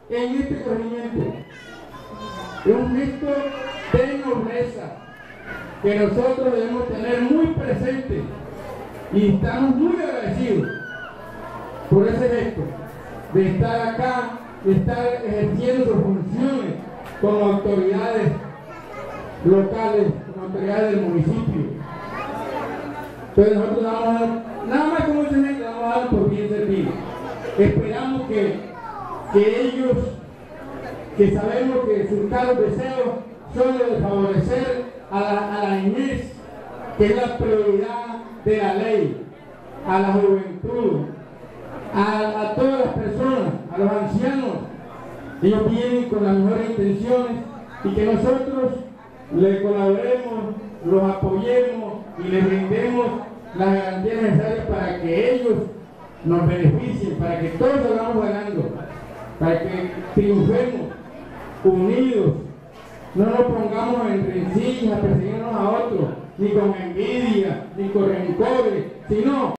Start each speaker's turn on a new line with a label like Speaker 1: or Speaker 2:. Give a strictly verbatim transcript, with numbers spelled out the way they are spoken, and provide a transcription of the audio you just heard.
Speaker 1: en este corregimiento. Es un gesto de nobleza que nosotros debemos tener muy presente y estamos muy agradecidos por ese gesto de estar acá, de estar ejerciendo sus funciones como autoridades locales, como autoridades del municipio. Entonces nosotros vamos a dar, nada más como ese gesto, vamos a dar por bien servido. Esperamos que, que ellos, que sabemos que sus caros deseos son los de favorecer a la, a la niñez, que es la prioridad de la ley, a la juventud, a, a todas las personas, a los ancianos. Ellos vienen con las mejores intenciones y que nosotros les colaboremos, los apoyemos y les brindemos las garantías necesarias para que ellos nos beneficien, para que todos salgamos ganando, para que triunfemos unidos, no nos pongamos en rencillas a perseguirnos a otros, ni con envidia, ni con rencores, sino